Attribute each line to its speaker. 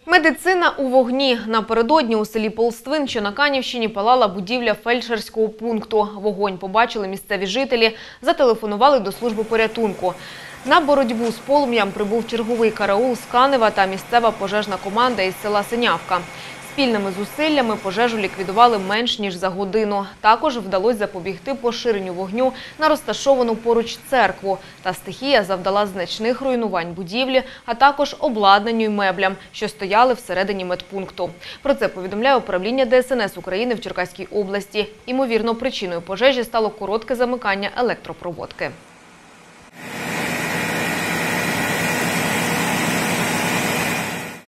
Speaker 1: Медицина у вогні. Напередодні у селі Полствин, що на Канівщині, палала будівля фельдшерського пункту. Вогонь побачили місцеві жителі, зателефонували до служби порятунку. На боротьбу з полум'ям прибув черговий караул з Канева та місцева пожежна команда із села Синявка. Спільними зусиллями пожежу ліквідували менш ніж за годину. Також вдалося запобігти поширенню вогню на розташовану поруч церкву. Та стихія завдала значних руйнувань будівлі, а також обладнанню й меблям, що стояли всередині медпункту. Про це повідомляє управління ДСНС України в Черкаській області. Імовірно, причиною пожежі стало коротке замикання електропроводки.